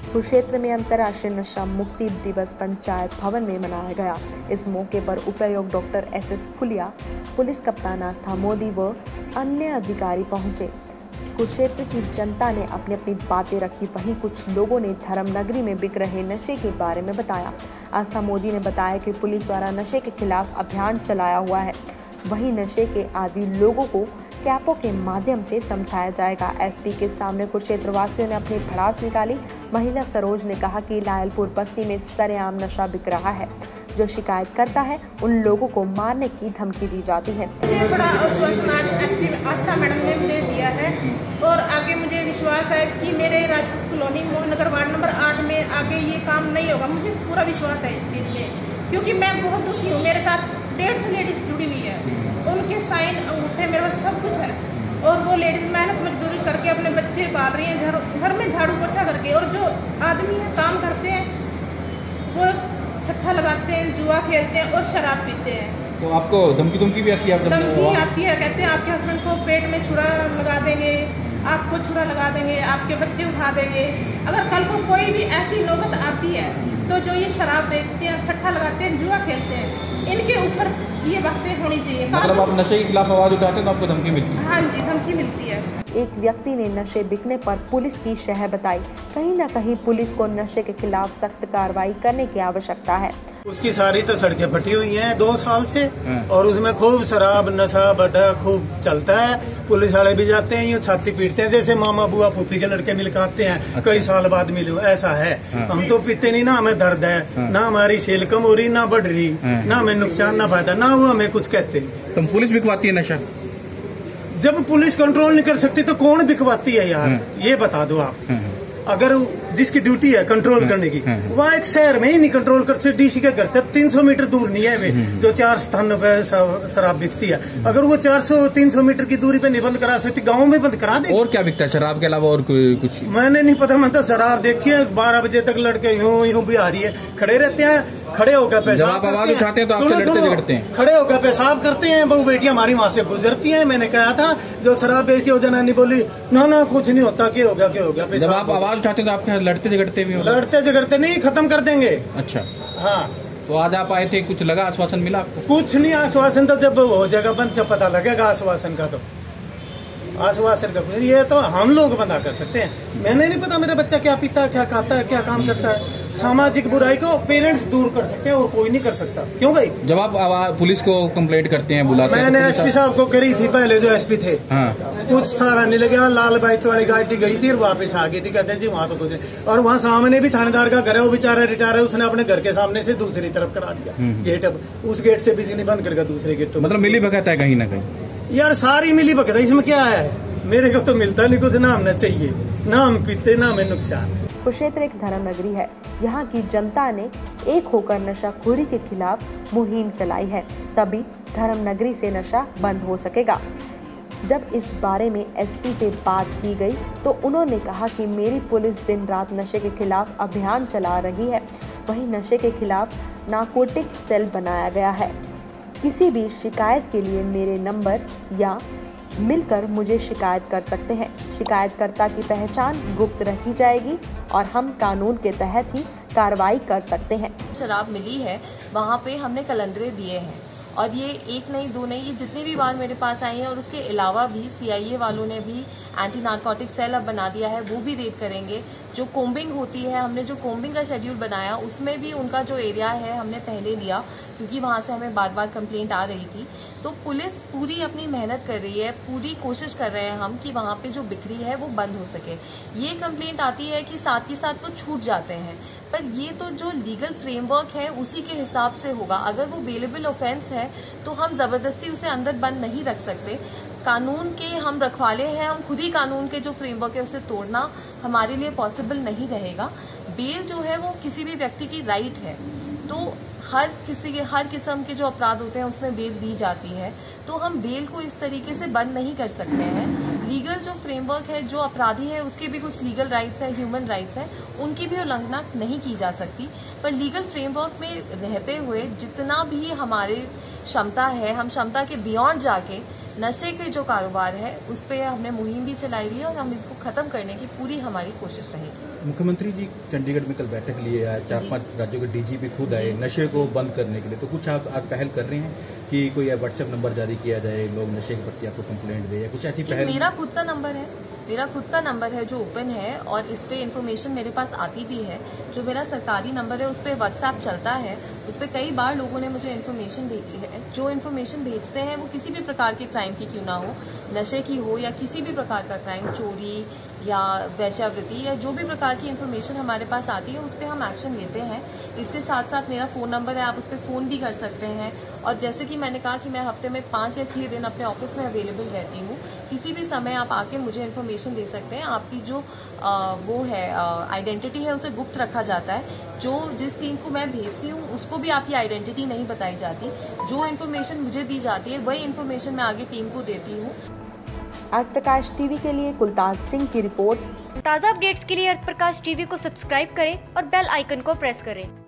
कुरुक्षेत्र में अंतर्राष्ट्रीय नशा मुक्ति दिवस पंचायत भवन में मनाया गया। इस मौके पर उपायुक्त डॉक्टर एस फुलिया, पुलिस कप्तान आस्था मोदी व अन्य अधिकारी पहुंचे। कुरुक्षेत्र की जनता ने अपनी अपनी बातें रखी। वहीं कुछ लोगों ने धर्मनगरी में बिक रहे नशे के बारे में बताया। आस्था मोदी ने बताया कि पुलिस द्वारा नशे के खिलाफ अभियान चलाया हुआ है। वहीं नशे के आदी लोगों को कैंपों के माध्यम से समझाया जाएगा। एसपी के सामने कुरुक्षेत्र वासियों ने अपनी भड़ास निकाली। महिला सरोज ने कहा कि लायलपुर बस्ती में सरेआम नशा बिक रहा है। जो शिकायत करता है उन लोगों को मारने की धमकी दी जाती है। बड़ा आश्वासन एसपी आस्था मैडम ने मुझे दिया है और आगे मुझे विश्वास है कि मेरे Rajput colony Mohnagar ward number 8 में आगे ये काम नहीं होगा। मुझे पूरा विश्वास है इस चीज में, क्योंकि मैं बहुत दुखी हूँ। मेरे साथ 150 लेडीज जुड़ी हुई है, उनके साइन अंगूठे मेरे पास सब कुछ है और वो लेडीज मेहनत मजदूरी करके अपने बच्चे पाल रही हैं, घर में झाड़ू पोछा करके। और जो आदमी है काम करते हैं वो सट्टा लगाते हैं, जुआ खेलते हैं और शराब पीते हैं। तो आपको धमकी भी आती है? धमकी आती है, कहते हैं आपके हस्बैंड को पेट में छुरा लगा देंगे, आपको छुरा लगा देंगे, आपके बच्चे उठा देंगे। अगर कल को कोई भी ऐसी नौबत आती है तो जो ये शराब बेचते हैं, सट्टा लगाते हैं, जुआ खेलते हैं, इनके ऊपर ये बातें होनी चाहिए। मतलब आप नशे के खिलाफ आवाज उठाते हैं तो आपको धमकी मिलती है? हाँ जी, धमकी मिलती है। एक व्यक्ति ने नशे बिकने पर पुलिस की शह बताई। कहीं न कहीं पुलिस को नशे के खिलाफ सख्त कार्रवाई करने की आवश्यकता है। उसकी सारी तो सड़कें फटी हुई हैं 2 साल से और उसमें खूब शराब नशा बड़ा खूब चलता है। पुलिस वाले भी जाते हैं, यूँ छाती पीटते हैं जैसे मामा बुआ फूफी के लड़के मिल के आते हैं। कई साल बाद मिले, ऐसा है। हम तो पीते नहीं, ना हमें दर्द है, ना हमारी सेल कम हो रही, ना बढ़ रही, ना हमें नुकसान ना फायदा, ना वो हमें कुछ कहते। तुम पुलिस बिकवाती है नशा? जब पुलिस कंट्रोल नहीं कर सकती तो कौन बिकवाती है यार, ये बता दो आप। अगर जिसकी ड्यूटी है कंट्रोल करने की, वह एक शहर में ही नहीं कंट्रोल करते। डीसी के घर से 300 मीटर दूर नहीं है वे जो 4 स्थानों पे शराब बिकती है। अगर वो 400-300 मीटर की दूरी पे नहीं बंद करा सकती, गाँव में बंद करा दे। और क्या बिकता है शराब के अलावा? और कुछ मैंने नहीं पता। मैं तो शराब देखी है, 12 बजे तक लड़के यूं बिहारी है खड़े रहते हैं, खड़े होकर पेशाब आप आवाज उठाते हैं तो आपसे लड़ते झगड़ते हैं। खड़े होकर पेशाब करते हैं। बहु बेटियां हमारी वहां से गुजरती हैं। मैंने कहा था जो शराब बेचती है वो जनानी बोली ना कुछ नहीं होता, क्या हो गया। जब आप आवाज उठाते हैं तो आपके लड़ते झगड़ते भी? लड़ते झगड़ते नहीं, खत्म कर देंगे। अच्छा, हाँ। तो आज आप आए थे, कुछ लगा? आश्वासन मिला आपको? कुछ नहीं, आश्वासन तो जब हो जाएगा बंद जब पता लगेगा आश्वासन का। तो आश्वासन का ये तो हम लोग बंदा कर सकते हैं। मैंने नहीं पता मेरा बच्चा क्या पीता है, क्या खाता है, क्या काम करता है। सामाजिक बुराई को पेरेंट्स दूर कर सकते हैं और कोई नहीं कर सकता। क्यों भाई? जब आप पुलिस को कंप्लेंट करते हैं, बुलाते हैं? मैंने एसपी साहब को करी थी पहले, जो एसपी थे। हाँ। कुछ सारा नहीं लगा। लाल बाइक वाली गाड़ी गई थी और वापस आ गई थी। कहते हैं जी वहाँ तो कुछ नहीं। और वहाँ सामने भी थानेदार का घर है, वो बेचारा रिटायर है, उसने अपने घर के सामने से दूसरी तरफ करा दिया गेट। अब उस गेट से बिजली बंद करके दूसरे गेट। मतलब मिली भगत है कहीं ना कहीं? यार सारी मिली भगत है, इसमें क्या है? मेरे को तो मिलता नहीं कुछ, ना हमने चाहिए, ना हम पीते, ना हमें नुकसान। कुरुक्षेत्र एक धर्म नगरी है। यहाँ की जनता ने एक होकर नशाखोरी के खिलाफ मुहिम चलाई है, तभी धर्म नगरी से नशा बंद हो सकेगा। जब इस बारे में एसपी से बात की गई तो उन्होंने कहा कि मेरी पुलिस दिन रात नशे के खिलाफ अभियान चला रही है। वहीं नशे के खिलाफ नारकोटिक सेल बनाया गया है। किसी भी शिकायत के लिए मेरे नंबर या मिलकर मुझे शिकायत कर सकते हैं। शिकायतकर्ता की पहचान गुप्त रखी जाएगी और हम कानून के तहत ही कार्रवाई कर सकते हैं। शराब मिली है वहाँ पे हमने कैलेंडरे दिए हैं और ये 1 नहीं 2 नहीं, ये जितनी भी बार मेरे पास आई हैं। और उसके अलावा भी CIA वालों ने भी एंटी नारकोटिक सेल अब बना दिया है, वो भी रेड करेंगे। जो कोम्बिंग होती है, हमने जो कोम्बिंग का शेड्यूल बनाया उसमें भी उनका जो एरिया है हमने पहले लिया, क्योंकि वहाँ से हमें बार बार कंप्लेंट आ रही थी। तो पुलिस पूरी अपनी मेहनत कर रही है, पूरी कोशिश कर रहे हैं हम कि वहाँ पे जो बिक्री है वो बंद हो सके। ये कंप्लेंट आती है कि साथ ही साथ वो छूट जाते हैं, पर ये तो जो लीगल फ्रेमवर्क है उसी के हिसाब से होगा। अगर वो बेलेबल ऑफेंस है तो हम जबरदस्ती उसे अंदर बंद नहीं रख सकते। कानून के हम रखवाले हैं, हम खुद ही कानून के जो फ्रेमवर्क है उसे तोड़ना हमारे लिए पॉसिबल नहीं रहेगा। बेल जो है वो किसी भी व्यक्ति की राइट है, तो हर किस्म के जो अपराध होते हैं उसमें बेल दी जाती है। तो हम बेल को इस तरीके से बंद नहीं कर सकते हैं। लीगल जो फ्रेमवर्क है, जो अपराधी है उसके भी कुछ लीगल राइट्स है, ह्यूमन राइट्स है, उनकी भी उल्लंघना नहीं की जा सकती। पर लीगल फ्रेमवर्क में रहते हुए जितना भी हमारे क्षमता है, हम क्षमता के बियॉन्ड जाके नशे के जो कारोबार है उस पर हमने मुहिम भी चलाई हुई है और हम इसको खत्म करने की पूरी हमारी कोशिश रहेगी। मुख्यमंत्री जी चंडीगढ़ में कल बैठक लिए आए, 4-5 राज्यों के डीजीपी खुद आए नशे को बंद करने के लिए, तो कुछ आप पहल कर रहे हैं कि कोई व्हाट्सएप नंबर जारी किया जाए, लोग नशे के प्रति आपको कंप्लेंट दे, या कुछ ऐसी पहल? मेरा खुद का नंबर है जो ओपन है और इस पे इन्फॉर्मेशन मेरे पास आती भी है। जो मेरा सरकारी नंबर है उस पे व्हाट्सएप चलता है, उस पे कई बार लोगों ने मुझे इन्फॉर्मेशन भेजी है। जो इन्फॉर्मेशन भेजते हैं वो किसी भी प्रकार के क्राइम की क्यों ना हो, नशे की हो या किसी भी प्रकार का क्राइम, चोरी या वैश्यावृत्ति या जो भी प्रकार की इन्फॉर्मेशन हमारे पास आती है उस पर हम एक्शन लेते हैं। इसके साथ साथ मेरा फ़ोन नंबर है, आप उस पर फ़ोन भी कर सकते हैं। और जैसे कि मैंने कहा कि मैं हफ्ते में 5 या 6 दिन अपने ऑफिस में अवेलेबल रहती हूँ, किसी भी समय आप आके मुझे इन्फॉर्मेशन दे सकते हैं। आपकी जो वो है आइडेंटिटी है उसे गुप्त रखा जाता है। जो जिस टीम को मैं भेजती हूँ उसको भी आपकी आइडेंटिटी नहीं बताई जाती। जो इन्फॉर्मेशन मुझे दी जाती है वही इन्फॉर्मेशन मैं आगे टीम को देती हूँ। अर्थ प्रकाश टीवी के लिए कुलतार सिंह की रिपोर्ट। ताज़ा अपडेट्स के लिए अर्थ प्रकाश टीवी को सब्सक्राइब करें और बेल आइकन को प्रेस करें।